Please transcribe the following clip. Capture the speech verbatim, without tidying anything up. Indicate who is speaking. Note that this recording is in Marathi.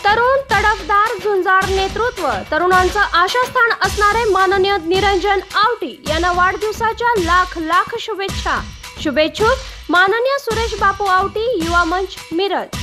Speaker 1: तरुण तडफदार झुंजार नेतृत्व, तरुणांचं आशास्थान असणारे माननीय निरंजन आवटी यांना वाढदिवसाच्या लाख लाख शुभेच्छा। शुभेच्छुक माननीय सुरेश बापू आवटी, युवा मंच, मिरज।